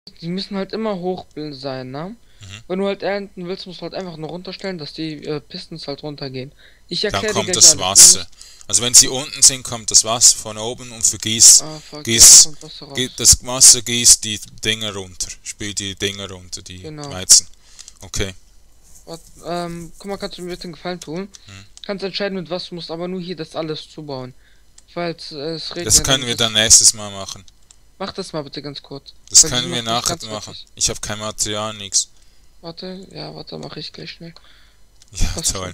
Die müssen halt immer hoch sein, ne? Mhm. Wenn du halt ernten willst, musst du halt einfach nur runterstellen, dass die Pistons halt runtergehen. Ich Dann erkläre dir kommt gleich das alles. Du Wasser. musst. Also wenn sie unten sind, kommt das Wasser von oben und Ah, fuck, ja, dann kommt Wasser raus. das Wasser gießt die Dinger runter. Spült die Dinger runter, die Genau. Weizen. Okay. Guck mal, kannst du mir bitte einen Gefallen tun? Mhm. Kannst entscheiden, mit was du musst, aber nur hier das alles zubauen. Falls es Das regnet, können dann wir dann das. nächstes Mal machen. Mach das mal bitte ganz kurz. Das Weil die sind können wir noch nicht nachher ganz machen. fertig. Ich habe kein Material, nix. Warte, ja, warte, mache ich gleich schnell. Ja, Passt toll. schon.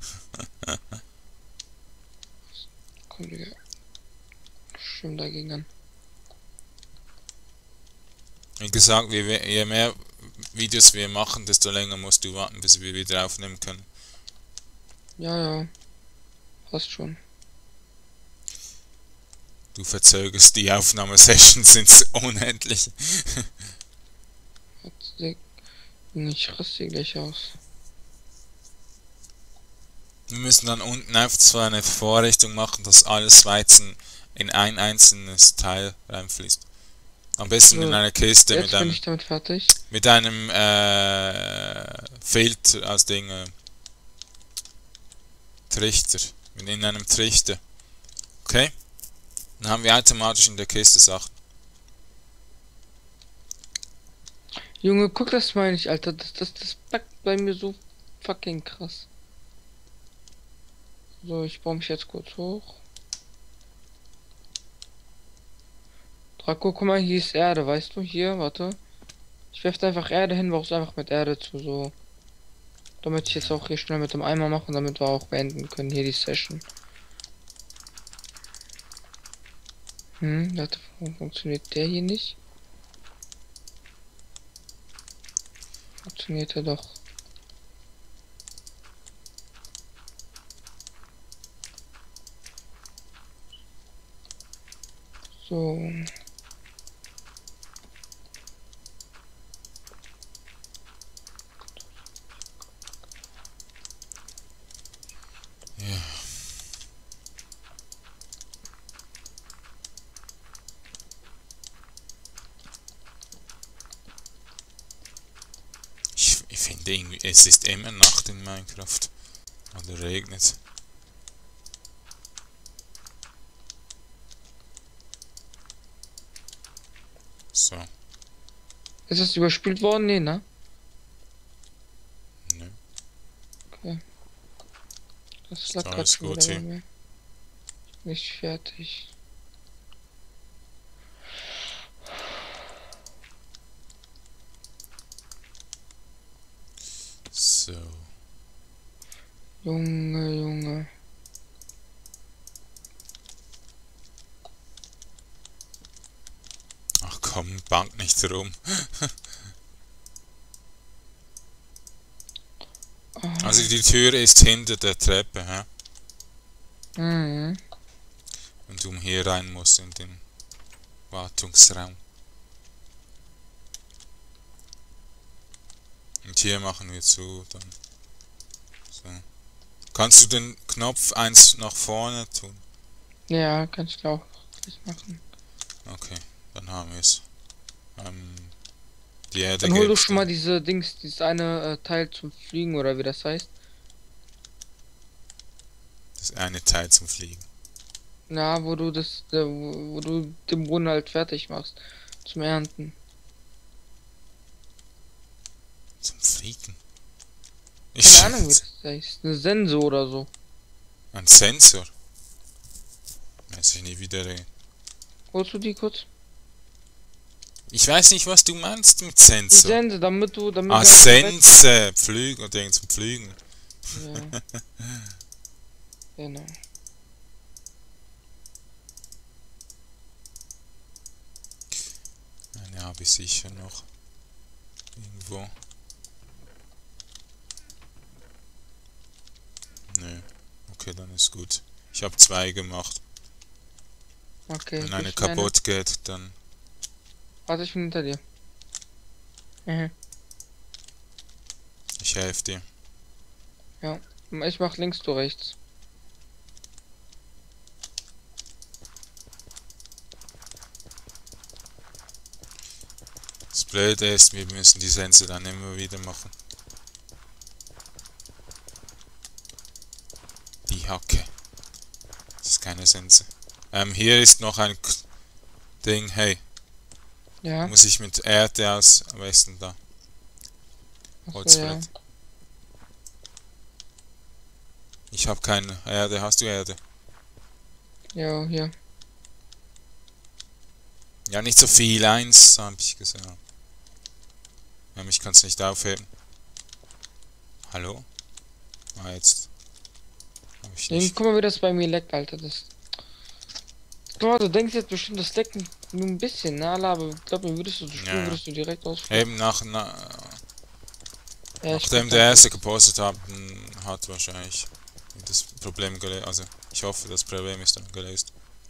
Komm, Digga. Schwimm dagegen an. Wie gesagt, je mehr Videos wir machen, desto länger musst du warten, bis wir wieder aufnehmen können. Ja, ja, passt schon. Du verzögerst die Aufnahmesessions ins Unendliche. Warte, ich raste gleich aus. Wir müssen dann unten einfach so eine Vorrichtung machen, dass alles Weizen in ein einzelnes Teil reinfließt. Am besten mit So, einer Kiste jetzt bin ich damit fertig. mit einem Filter aus Dingen Trichter. In einem Trichter. Okay? Dann haben wir automatisch in der Kiste Sachen. Junge, guck das mal nicht, Alter. Das packt bei mir so fucking krass. So, ich baue mich jetzt kurz hoch. Draco, guck mal, hier ist Erde, weißt du? Hier, warte. Ich werfe einfach Erde hin, brauchst einfach mit Erde zu, so. Damit ich jetzt auch hier schnell mit dem Eimer machen, damit wir auch beenden können, hier die Session. Warte, warum funktioniert der hier nicht? Funktioniert er doch. So. Ja. Ich finde irgendwie, es ist immer Nacht in Minecraft. Oder regnet. So. Ist das überspielt worden? Nee, ne? Ne, Okay. Das ist lag gerade alles schon gut wieder bei hier. mir. Nicht fertig. So. Junge, Junge. Ach komm, bank nicht rum. Also Ah. die Tür ist hinter der Treppe, hä? Mhm. Wenn du hier rein musst in den Wartungsraum. Und hier machen wir zu, dann. So. Kannst du den Knopf eins nach vorne tun? Ja, kannst du auch gleich machen. Okay, dann haben wir es. Die Erde Dann hol doch gibt's schon mal dann. diese Dings, dieses eine Teil zum Fliegen oder wie das heißt. Das eine Teil zum Fliegen. Ja, wo du wo du den Boden halt fertig machst. Zum Ernten. Zum Fliegen? Keine Ich. Ahnung, wie das heißt. Eine Sense oder so. Ein Sensor? Weiß ich nicht, wie der. Holst du die kurz? Ich weiß nicht, was du meinst mit Die Sensor. Sense, damit Ah, wir halt bereit. Sense. Pflügen oder irgend zum Pflügen. Ja, genau. Eine habe ich sicher noch. Irgendwo. Nö. Okay, dann ist gut. Ich habe zwei gemacht. Okay, Wenn eine gibst du mir eine? kaputt geht, dann. Warte, ich bin hinter dir. Mhm. Ich helfe dir. Ja. Ich mach links, du rechts. Das Blöde ist, wir müssen die Sense dann immer wieder machen. Die Hacke. Das ist keine Sense. Hier ist noch ein Ding, hey. Ja. Muss ich mit Erde auswechseln da. Achso, ja. Holzbrett. Ich habe keine Erde. Hast du Erde? Ja, hier. Ja, nicht so viel. Eins, habe ich gesagt. Ich kann es nicht aufheben. Hallo? Ah, jetzt. Hab ich nicht. Guck mal, wie das bei mir leckt, Alter. Das. Klar, du denkst jetzt bestimmt, das leckt nur ein bisschen, ne? Aber glaub mir, würdest du spielen, Ja. würdest du direkt ausfliegen. Eben Ja, nachdem der erste gepostet hat wahrscheinlich das Problem gelöst. Also ich hoffe, das Problem ist dann gelöst.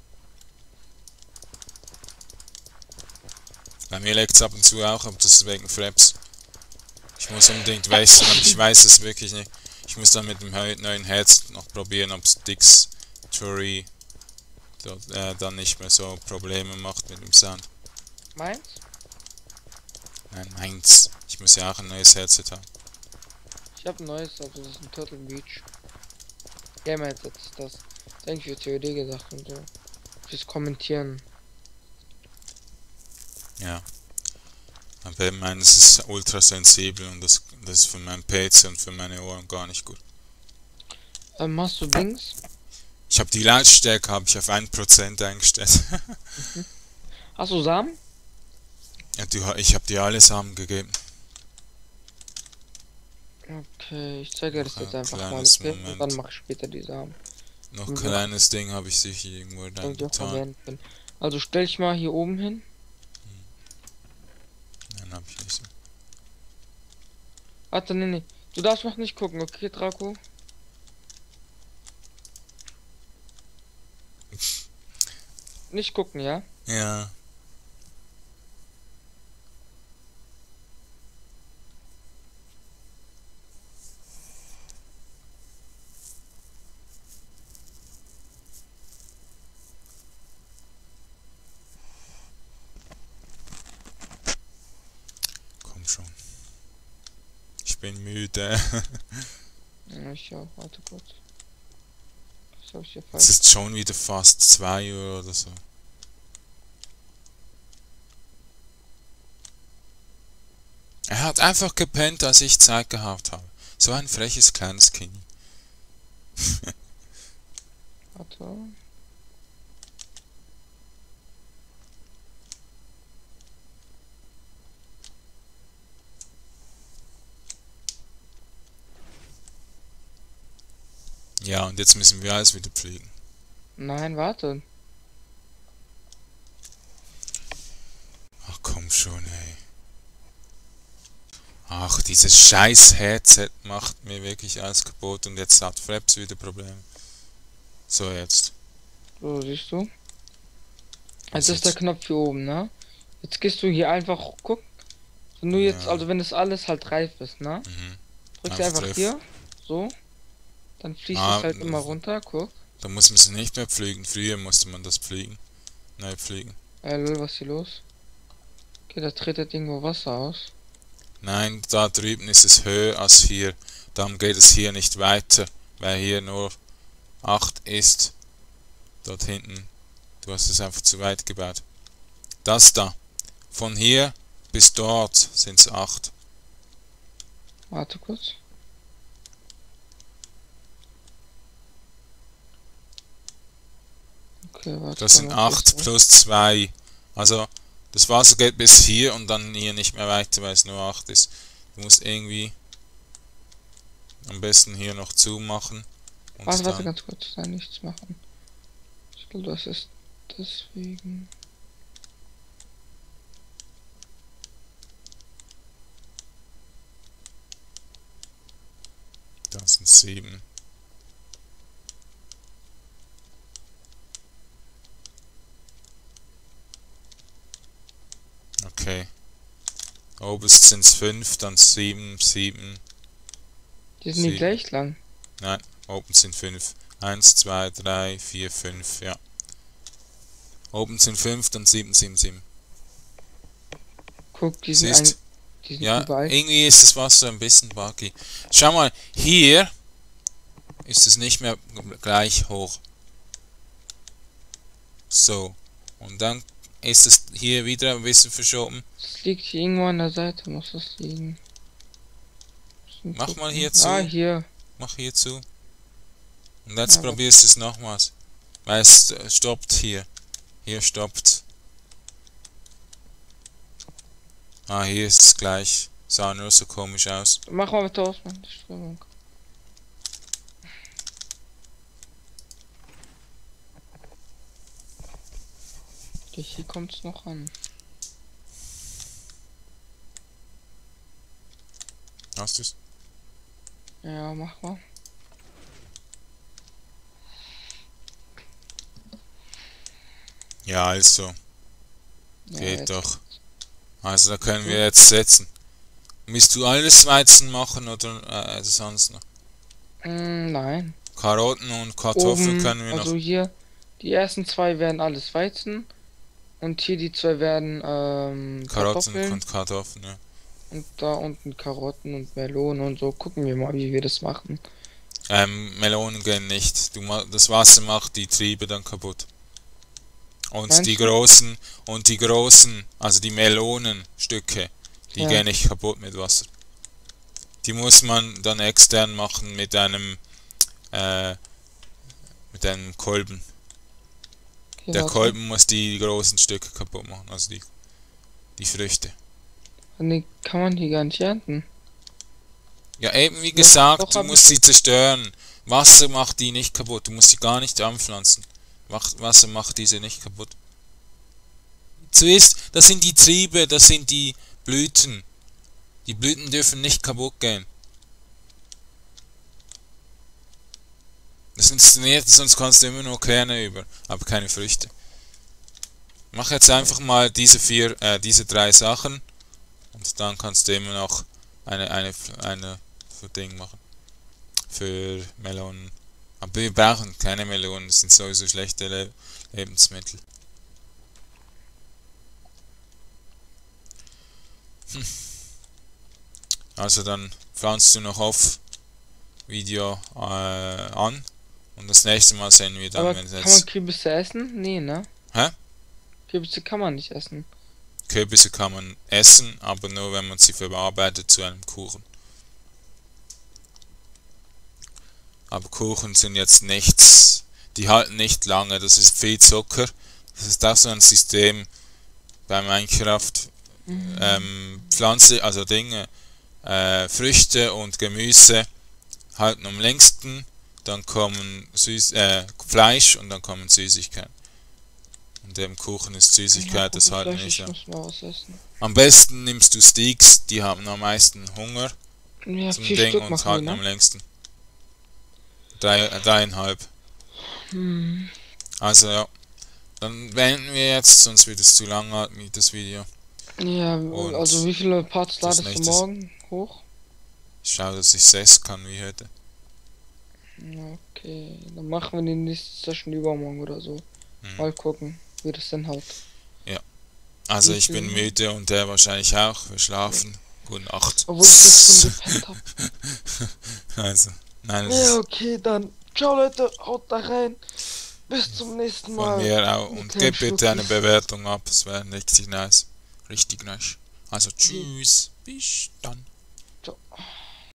Bei mir leckt es ab und zu auch, aber das ist wegen Fraps. Ich muss unbedingt wechseln, aber ich weiß es wirklich nicht. Ich muss dann mit dem neuen Headset noch probieren, ob es Dix Jury dann nicht mehr so Probleme macht mit dem Sound. Meins? Nein, meins. Ich muss ja auch ein neues Headset haben. Ich hab ein neues, also das ist ein Turtle Beach. Ja, mein Headset ist das. Das ist eigentlich für COD gedacht und so. Fürs Kommentieren. Ja. Aber meines ist ultra sensibel und das ist für meinen PC und für meine Ohren gar nicht gut. Machst du Dings? Ich habe die Lautstärke auf 1% eingestellt. Hast du Samen? Ja, ich habe dir alle Samen gegeben. Okay, ich zeige dir das jetzt einfach mal. Kleines Okay? Moment. Und dann mach ich später die Samen. Noch Mhm. kleines Ding habe ich sicher irgendwo dann Damit ich auch getan. verwenden kann. Also stell dich mal hier oben hin. Nein, habe ich nicht so. Warte, nee. Du darfst noch nicht gucken, okay, Draco? Nicht gucken, ja? Ja. Komm schon. Ich bin müde. Ja, ich auch, warte kurz. Was hab ich hier Es falsch? ist schon wieder fast 2 Uhr oder so. Er hat einfach gepennt, als ich Zeit gehabt habe. So ein freches kleines Kind. Warte. Ja, und jetzt müssen wir alles wieder pflegen. Nein, warte. Ach komm schon, ey. Ach, dieses scheiß Headset macht mir wirklich alles kaputt und jetzt hat Fraps wieder Probleme. So, jetzt. So, siehst du? Was Also das ist der jetzt? Knopf hier oben, ne? Jetzt gehst du hier einfach, guck. Wenn du jetzt, Ja. also wenn das alles halt reif ist, ne? Mhm. Drückst du Einfach einfach drauf. hier, so. Dann fließt Ah, es halt immer runter, guck. Da muss man es nicht mehr pflegen. Früher musste man das pflegen. Neu pflegen. Lol, was ist hier los? Okay, da tritt jetzt irgendwo Wasser aus. Nein, da drüben ist es höher als hier. Darum geht es hier nicht weiter, weil hier nur 8 ist. Dort hinten. Du hast es einfach zu weit gebaut. Das da. Von hier bis dort sind es 8. Warte kurz. Okay, warte. Das sind 8 plus 2. Also, das Wasser geht bis hier und dann hier nicht mehr weiter, weil es nur 8 ist. Du musst irgendwie am besten hier noch zumachen. Und Warte dann, ganz kurz. Nein, nichts machen. Ich glaube, das ist deswegen. das sind 7. Okay. Oberst sind es 5, dann 7, 7. Die sind nicht 7. gleich lang. Nein, oben sind 5. 1, 2, 3, 4, 5, ja. Oben sind 5, dann 7, 7, 7. Guck, Siehst? die sind Ja, überall. irgendwie ist das Wasser ein bisschen buggy. Schau mal, hier ist es nicht mehr gleich hoch. So. Und dann ist es hier wieder ein bisschen verschoben. Es liegt hier irgendwo an der Seite, muss es liegen. Mach mal hier zu. Ah, hier. Mach hier zu. Und jetzt Ja, probierst du es nochmals. Weil es stoppt hier. Hier stoppt. Ah, hier ist es gleich. Sah nur so komisch aus. mach mal bitte aus, Mann, die Strömung. Okay, hier kommt's noch an. Hast du's? Ja, mach mal. Ja, also. Ja, Geht jetzt. doch. Also da können wir jetzt setzen. Willst du alles Weizen machen oder sonst noch? Nein. Karotten und Kartoffeln Oben, können wir also noch. hier, die ersten zwei werden alles Weizen. Und hier die zwei werden Karotten Kartoffeln. und Kartoffeln, ja. Und da unten Karotten und Melonen und so. Gucken wir mal, wie wir das machen. Melonen gehen nicht. Das Wasser macht die Triebe dann kaputt. Und Meinst die du? großen, also die Melonenstücke, die Ja. gehen nicht kaputt mit Wasser. Die muss man dann extern machen mit einem Kolben. Okay, Der warte. Kolben muss die großen Stücke kaputt machen, also die Früchte. Nee, kann man die gar nicht ernten. Ja, eben wie Doch, gesagt, doch, du hab musst sie zerstören. Wasser macht die nicht kaputt, du musst sie gar nicht anpflanzen. Wasser macht diese nicht kaputt. Zuerst, das sind die Triebe, das sind die Blüten. Die Blüten dürfen nicht kaputt gehen. Das funktioniert, sonst kannst du immer nur Kerne über, aber keine Früchte. Mach jetzt einfach mal diese drei Sachen und dann kannst du immer noch eine für Ding machen. Für Melonen. Aber wir brauchen keine Melonen, das sind sowieso schlechte Lebensmittel. Also dann pflanzt du noch auf Video an und das nächste Mal sehen wir dann, Aber wenn es kann man jetzt... Kürbisse essen? Nee, ne? Hä? Kürbisse kann man nicht essen. Kürbisse kann man essen, aber nur wenn man sie verarbeitet zu einem Kuchen. Aber Kuchen sind jetzt nichts, die halten nicht lange, das ist viel Zucker. Das ist auch so ein System bei Minecraft. Pflanze, also Dinge, Früchte und Gemüse halten am längsten, dann kommen Fleisch und dann kommen Süßigkeiten. Und dem Kuchen ist Süßigkeit, das halten nicht. Ich muss mal was essen. Am besten nimmst du Steaks, die haben am meisten Hunger Ja, zum 4 Ding Stück und machen halten wir, am ne? längsten. 3,5. Hm. Also ja, dann beenden wir jetzt, sonst wird es zu lang mit das Video. Ja, Und also wie viele Parts das ladest du nächste- morgen hoch? Ich schaue, dass ich 6 kann wie heute. Ja, okay, dann machen wir die nächste Session übermorgen oder so. Mal gucken, wie das denn haut. Also Wie ich bin viel? müde und der wahrscheinlich auch. Wir schlafen. Gute Nacht. Obwohl ich jetzt schon gepennt hab. Also, nein, das Ja, ist okay, dann. Ciao Leute, haut da rein. Bis zum nächsten Mal. von mir auch. Mit Und kleinen gib bitte eine Schnuckis. Bewertung ab. Es wäre richtig nice. Richtig nice. Also tschüss. Bis dann.